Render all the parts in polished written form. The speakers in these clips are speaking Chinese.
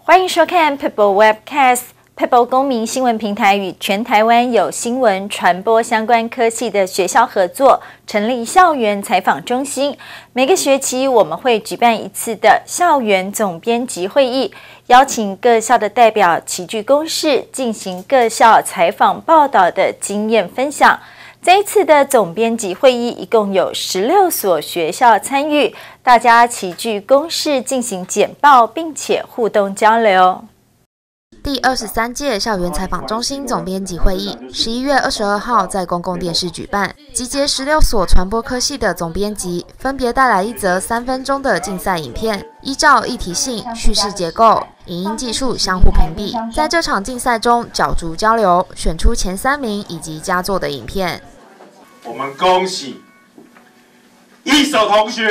欢迎收看 People Webcast。People 公民新闻平台与全台湾有新闻传播相关科系的学校合作，成立校园采访中心。每个学期我们会举办一次的校园总编辑会议，邀请各校的代表齐聚公室，进行各校采访报道的经验分享。这一次的总编辑会议一共有16所学校参与，大家齐聚公室进行简报，并且互动交流。 第23届校园采访中心总编辑会议11月22号在公共电视举办，集结16所传播科系的总编辑，分别带来一则3分钟的竞赛影片，依照议题性、叙事结构、影音技术相互评比。在这场竞赛中角逐交流，选出前3名以及佳作的影片。 我们恭喜一手同学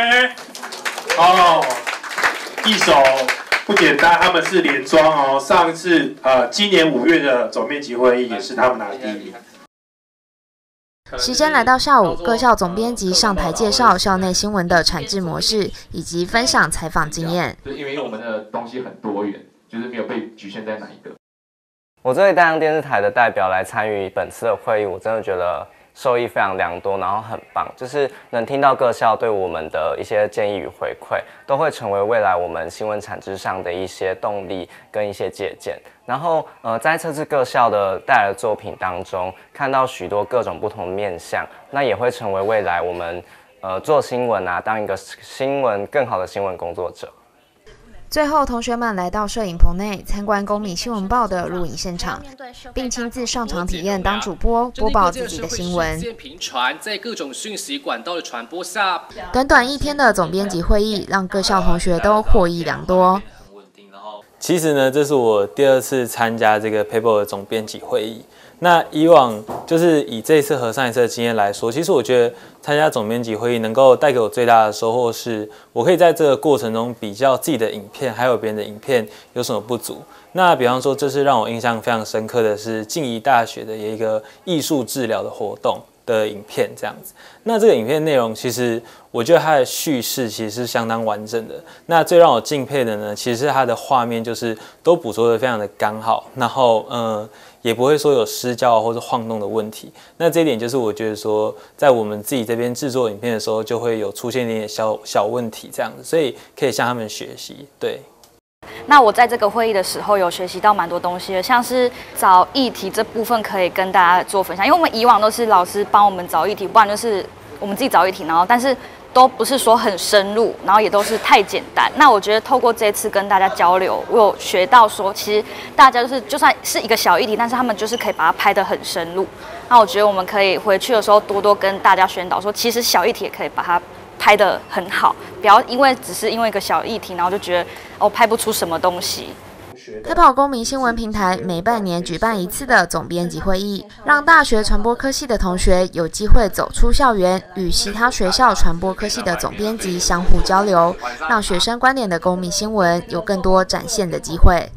一手不简单，他们是连庄哦。上次今年5月的总编辑会议也是他们拿第1名。 时间来到下午，各校总编辑上台介绍校内新闻的产制模式，以及分享采访经验。 因为我们的东西很多元，就是没有被局限在哪一个。 我作为大洋电视台的代表来参与本次的会议，我真的觉得受益非常良多，然后很棒，就是能听到各校对我们的一些建议与回馈，都会成为未来我们新闻产制上的一些动力跟一些借鉴。然后在这次各校的带来的作品当中，看到许多各种不同的面向，那也会成为未来我们做新闻啊，当一个更好的新闻工作者。 最后，同学们来到摄影棚内参观《公民新闻报》的录影现场，并亲自上场体验当主播，播报自己的新闻。 频传在各种讯息管道的传播下， 短短1天的总编辑会议，让各校同学都获益良多。 其实呢，这是我第2次参加这个 People 的总编辑会议。那以往就是以这一次和上一次的经验来说，其实我觉得参加总编辑会议能够带给我最大的收获是，我可以在这个过程中比较自己的影片还有别人的影片有什么不足。那比方说，这次让我印象非常深刻的是静宜大学的一个艺术治疗的活动的影片这样子。那这个影片内容其实我觉得它的叙事其实是相当完整的。那最让我敬佩的呢，其实是它的画面就是都捕捉得非常的刚好，然后也不会说有失焦或者晃动的问题。那这一点就是我觉得说，在我们自己这边制作影片的时候，就会有出现一点小问题这样子，所以可以向他们学习。对。 那我在这个会议的时候有学习到蛮多东西的，像是找议题这部分可以跟大家做分享，因为我们以往都是老师帮我们找议题，不然就是我们自己找议题，然后但是都不是说很深入，然后也都是太简单。那我觉得透过这次跟大家交流，我有学到说，其实大家就是就算是一个小议题，但是他们就是可以把它拍得很深入。那我觉得我们可以回去的时候多多跟大家宣导说，其实小议题也可以把它拍得很好，不要只是因为一个小议题，然后就觉得拍不出什么东西。 People 公民新闻平台每半年举办1次的总编辑会议，让大学传播科系的同学有机会走出校园，与其他学校传播科系的总编辑相互交流，让学生观点的公民新闻有更多展现的机会。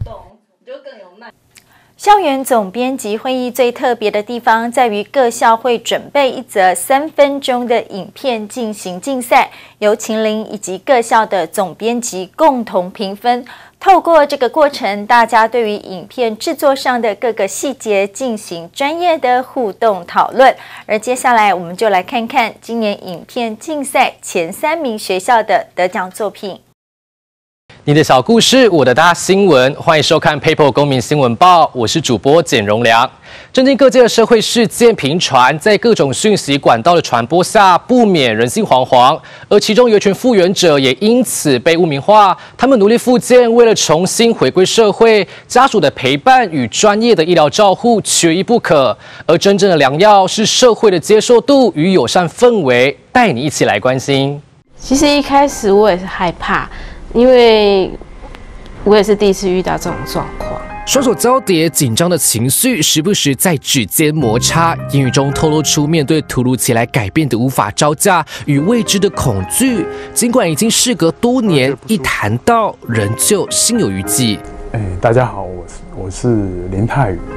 校园总编辑会议最特别的地方在于，各校会准备一则3分钟的影片进行竞赛，由秦林以及各校的总编辑共同评分。透过这个过程，大家对于影片制作上的各个细节进行专业的互动讨论。而接下来，我们就来看看今年影片竞赛前3名学校的得奖作品。 你的小故事，我的大新闻，欢迎收看 People 公民新闻报，我是主播简荣良。震惊各界的社会事件频传，在各种讯息管道的传播下，不免人心惶惶。而其中有一群复原者也因此被污名化，他们努力复健，为了重新回归社会，家属的陪伴与专业的医疗照护缺一不可。而真正的良药是社会的接受度与友善氛围，带你一起来关心。 其实一开始我也是害怕。因为我也是第一次遇到这种状况， 双手交叠，紧张的情绪时不时在指尖摩擦，言语中透露出面对突如其来改变的无法招架与未知的恐惧。尽管已经事隔多年，一谈到仍旧心有余悸。 大家好，我是林泰宇。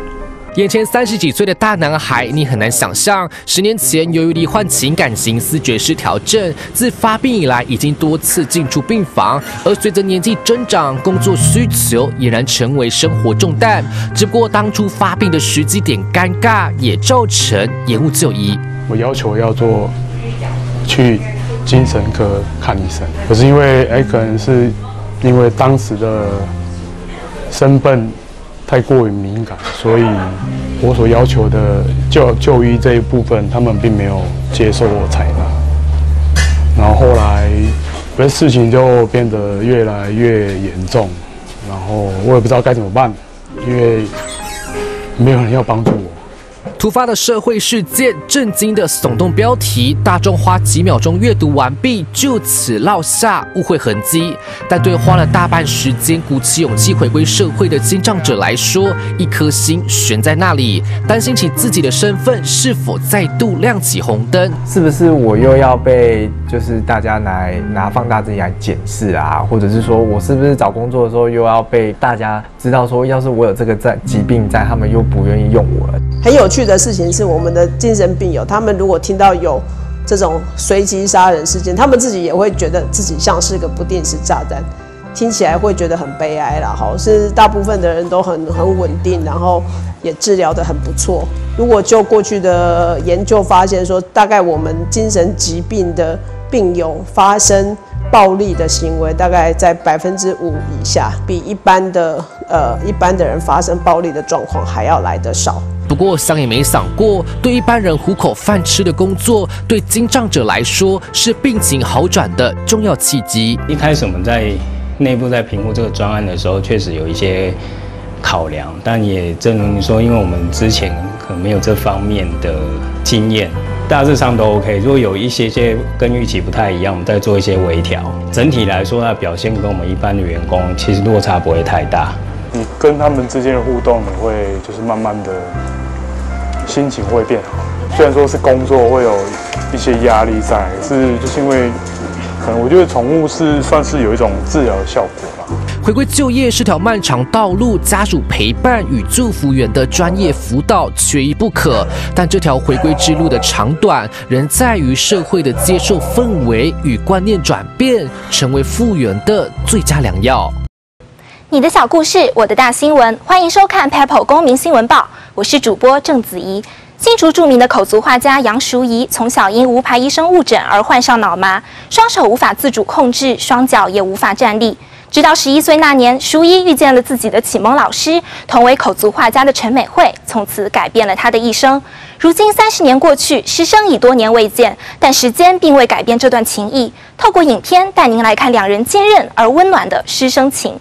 眼前30几岁的大男孩，你很难想象，10年前由于罹患情感型思觉失调症，自发病以来已经多次进出病房，而随着年纪增长，工作需求俨然成为生活重担。只不过当初发病的时机点尴尬，也造成延误就医。 我要求要去精神科看医生，可是因为可能是因为当时的身份太过于敏感，所以我所要求的就医这一部分，他们并没有接受我采纳。然后后来，事情就变得越来越严重，然后我也不知道该怎么办，因为没有人要帮助我。 突发的社会事件，震惊的耸动标题，大众花几秒钟阅读完毕，就此落下误会痕迹。但对花了大半时间鼓起勇气回归社会的精障者来说，一颗心悬在那里，担心起自己的身份是否再度亮起红灯。 是不是我又要被大家拿放大镜来检视啊？或者是说我是不是找工作的时候又要被大家知道说，要是我有这个疾病在，他们又不愿意用我了？ 很有趣的事情是，我们的精神病友，他们如果听到有这种随机杀人事件，他们自己也会觉得自己像是个不定时炸弹，听起来会觉得很悲哀啦。是大部分的人都很稳定，然后也治疗得很不错。如果就过去的研究发现说，大概我们精神疾病的病友发生暴力的行为，大概在5%以下，比一般的人发生暴力的状况还要来得少。 不过想也没想过，对一般人糊口饭吃的工作，对精障者来说是病情好转的重要契机。 一开始我们在内部在评估这个专案的时候，确实有一些考量，但也正如你说，因为我们之前可能没有这方面的经验，大致上都 OK。如果有一些跟预期不太一样，我们再做一些微调。整体来说，它表现跟我们一般的员工其实落差不会太大。 你跟他们之间的互动，你会慢慢的心情会变好。虽然说是工作会有一些压力在，可是因为可能我觉得宠物算是有一种治疗的效果吧。 回归就业是条漫长道路，家属陪伴与祝福员的专业辅导缺一不可。但这条回归之路的长短，仍在于社会的接受氛围与观念转变，成为复原的最佳良药。 你的小故事，我的大新闻，欢迎收看 PEPO 公民新闻报，我是主播郑子怡。新竹著名的口足画家杨淑仪，从小因无牌医生误诊而患上脑麻，双手无法自主控制，双脚也无法站立。直到11岁那年，淑仪遇见了自己的启蒙老师，同为口足画家的陈美惠，从此改变了她的一生。如今30年过去，师生已多年未见，但时间并未改变这段情谊。透过影片带您来看两人坚韧而温暖的师生情。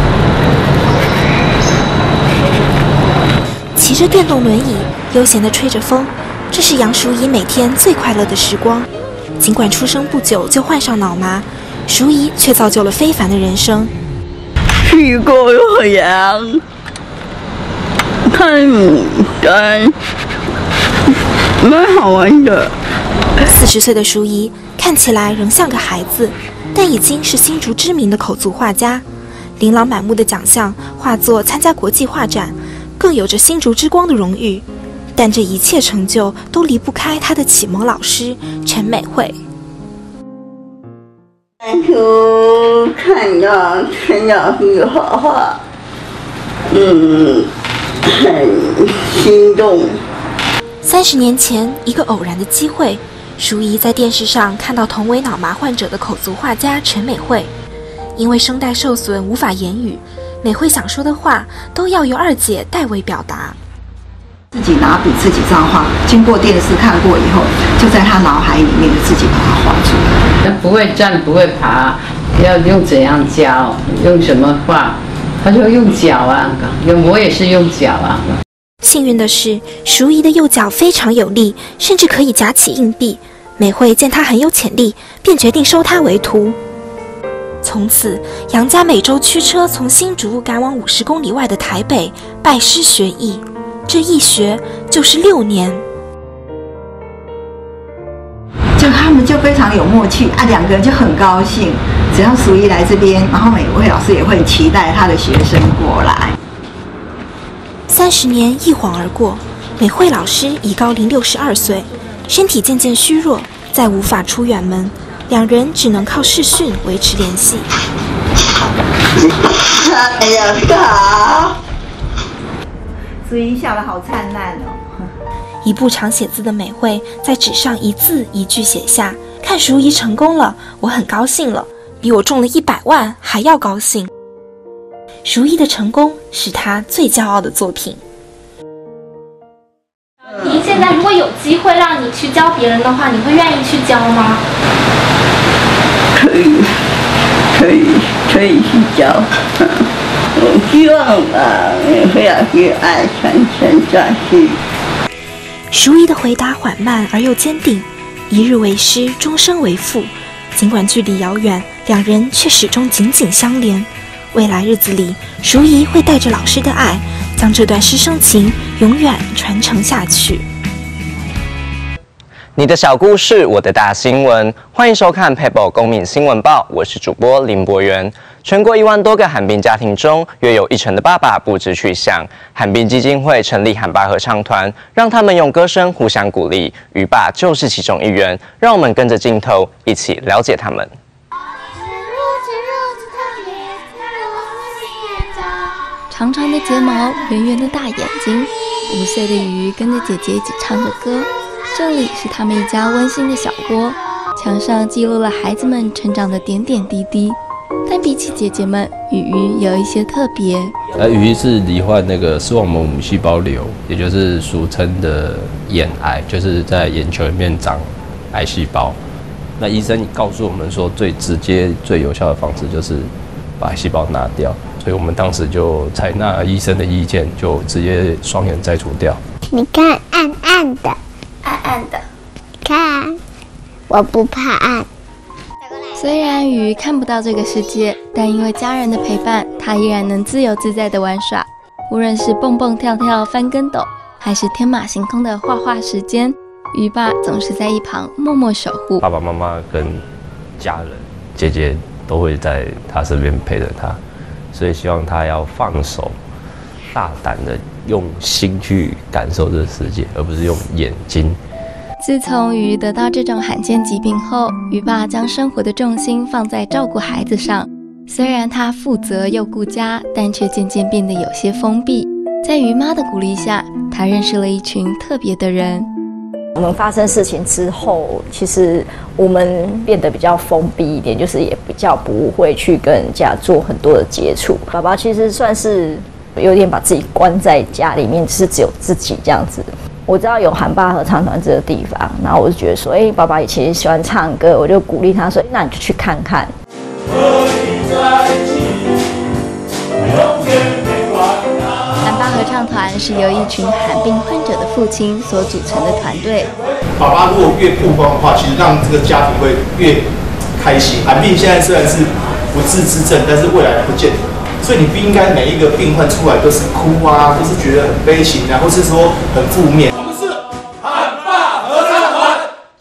骑着电动轮椅，悠闲地吹着风，这是杨淑仪每天最快乐的时光。尽管出生不久就患上脑麻，淑仪却造就了非凡的人生。 去过洛阳，看牡丹，蛮好玩的。 40岁的淑仪看起来仍像个孩子，但已经是新竹知名的口足画家，琳琅满目的奖项，画作参加国际画展，更有着新竹之光的荣誉。但这一切成就都离不开他的启蒙老师陈美惠。 当初看到陈老师画画，很心动。 30年前，一个偶然的机会，淑仪在电视上看到同为脑麻患者的口足画家陈美惠。因为声带受损无法言语，美惠想说的话都要由二姐代为表达。 自己拿笔自己造画，经过电视看过以后，就在他脑海里面自己把它画出来。 不会站不会爬，要用怎样教，用什么画，他就用脚啊，我也是用脚啊。 幸运的是，淑仪的右脚非常有力，甚至可以夹起硬币。美惠见她很有潜力，便决定收她为徒。从此，杨家每周驱车从新竹赶往50公里外的台北拜师学艺，这一学就是6年。 就他们就非常有默契啊，两个人就很高兴。只要淑仪来这边，然后美惠老师也会期待他的学生过来。 30年一晃而过，美惠老师已高龄62岁，身体渐渐虚弱，再无法出远门，两人只能靠视讯维持联系。 哎呀，好！ 子怡笑得好灿烂哦。 一不常写字的美惠在纸上一字一句写下：“看淑仪成功了，我很高兴了，比我中了100万还要高兴。”淑仪的成功是她最骄傲的作品。 你现在如果有机会让你去教别人的话，你会愿意去教吗？ 可以去教。我希望会让这个爱传承下去。 淑仪的回答缓慢而又坚定：一日为师，终生为父。尽管距离遥远，两人却始终紧紧相连。未来日子里，淑仪会带着老师的爱，将这段师生情永远传承下去。 你的小故事，我的大新闻，欢迎收看 PEBL 公民新闻报，我是主播林博元。全国1万多个罕病家庭中，约有1成的爸爸不知去向。罕病基金会成立罕爸合唱团，让他们用歌声互相鼓励。鱼爸就是其中一员，让我们跟着镜头一起了解他们。 长长的睫毛，圆圆的大眼睛，5岁的鱼跟着姐姐一起唱着歌。这里是他们一家温馨的小窝，墙上记录了孩子们成长的点点滴滴。但比起姐姐们，鱼有一些特别。 鱼是罹患那个视网膜母细胞瘤，也就是俗称的眼癌，就是在眼球里面长癌细胞。那医生告诉我们说，最直接、最有效的方式就是把癌细胞拿掉。所以我们当时就采纳医生的意见，就直接双眼摘除掉。 你看，暗暗的， 暗暗的， 看，我不怕暗。 虽然鱼看不到这个世界，但因为家人的陪伴，它依然能自由自在的玩耍。无论是蹦蹦跳跳、翻跟斗，还是天马行空的画画时间，鱼爸总是在一旁默默守护。 爸爸妈妈跟家人、姐姐都会在他身边陪着他。所以希望他要放手，大胆的用心去感受这个世界，而不是用眼睛。 自从鱼得到这种罕见疾病后，鱼爸将生活的重心放在照顾孩子上。虽然他负责又顾家，但却渐渐变得有些封闭。在鱼妈的鼓励下，他认识了一群特别的人。 我们发生事情之后，其实我们变得比较封闭一点，就是也比较不会去跟人家做很多的接触。爸爸其实算是有点把自己关在家里面，是只有自己这样子。我知道有罕爸合唱团这个地方，然后我就觉得说，爸爸以前喜欢唱歌，我就鼓励他说，那你就去看看。 罕爸合唱团是由一群罕病患者的父亲所组成的团队。 爸爸如果越曝光的话，其实让这个家庭会越开心。罕病现在虽然是不治之症，但是未来不见得。所以你不应该每一个病患出来都是哭啊，都是觉得很悲情啊，或是说很负面。我们是罕爸合唱团，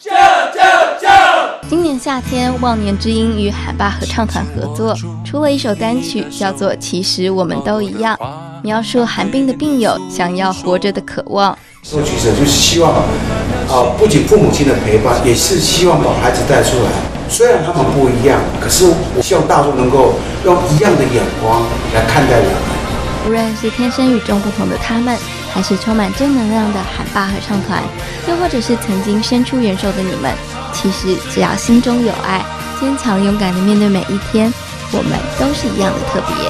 今年夏天，忘年之音与罕爸合唱团合作，出了一首单曲，叫做《其实我们都一样》，描述罕病的病友想要活着的渴望。 这个举手就是希望，不仅父母亲的陪伴，也是希望把孩子带出来。虽然他们不一样，可是我希望大众能够用一样的眼光来看待两人。 无论是天生与众不同的他们，还是充满正能量的罕爸合唱团，又或者是曾经伸出援手的你们，其实只要心中有爱，坚强勇敢地面对每一天，我们都是一样的特别。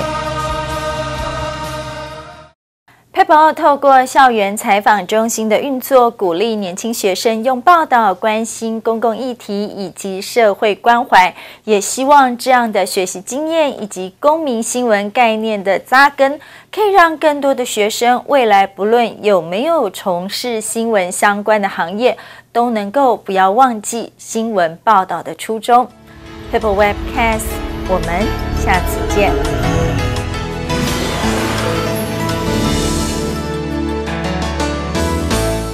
PEBL 透过校园采访中心的运作，鼓励年轻学生用报道关心公共议题以及社会关怀，也希望这样的学习经验以及公民新闻概念的扎根，可以让更多的学生未来不论有没有从事新闻相关的行业，都能够不要忘记新闻报道的初衷。PEBL Webcast， 我们下次见。